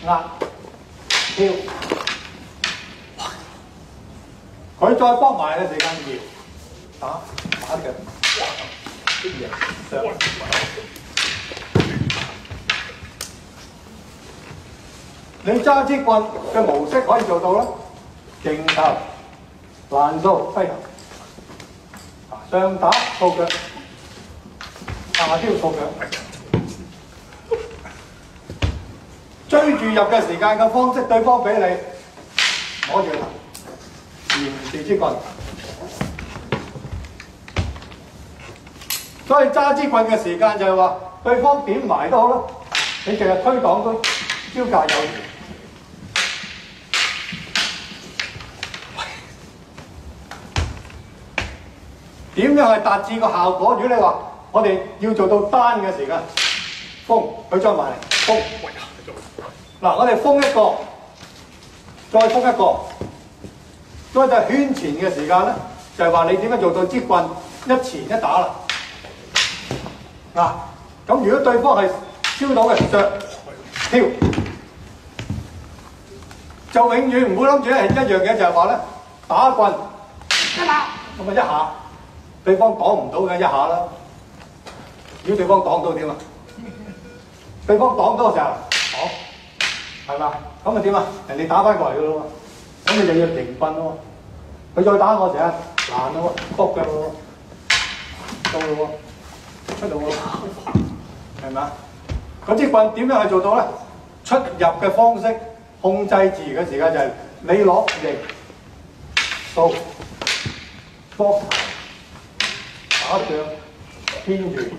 壓跳，佢再幫埋嘅時間搖打腳，啲嘢上。你揸支棍嘅模式可以做到啦，勁頭、爛掃、揮頭，上打掃腳，下挑掃腳。追住入嘅時間嘅方式，對方俾你攞住個頭，沿住支棍。所以揸支棍嘅時間就係話，對方點埋都好啦，你淨係推擋都招架有餘。點樣係達至個效果？如果你話我哋要做到單嘅時間，封佢再埋嚟，封。嗱，我哋封一個，再封一個，再就係圈前嘅時間咧，就係話你點樣做到支棍一前一打啦。嗱，咁如果對方係超到嘅着跳，就永遠唔好諗住係一樣嘢，就係話咧打棍一打咁啊一下，對方擋唔到嘅一下啦。如果對方擋到點啊？對方擋到嘅時候擋。係嘛？咁啊點啊？人哋打翻過嚟嘅咯喎，咁你就要停棍咯喎。佢再打我時啊，難咯喎，卜嘅咯喎，到咯喎，出到喎，係咪啊？嗰支棍點樣去做到咧？出入嘅方式控制自如嘅時間就係你攞型、掃、膊頭、打腳、偏住，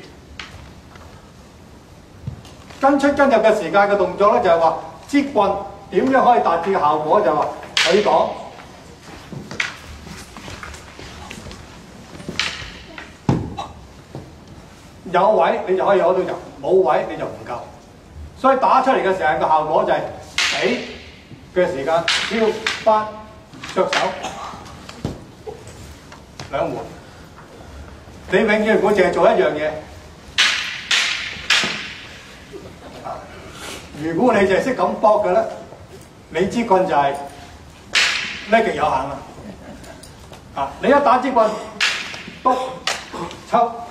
跟出跟入嘅時間嘅動作咧就係話。支棍點樣可以達至嘅效果？就係話可以講有位你就可以攞到入，冇位你就唔夠。所以打出嚟嘅時候嘅效果就係起嘅時間跳翻着手兩門。你永遠唔會淨係做一樣嘢。如果你淨係識咁搏嘅咧，你支棍就係叻極有限啦。你一打支棍，篤抽。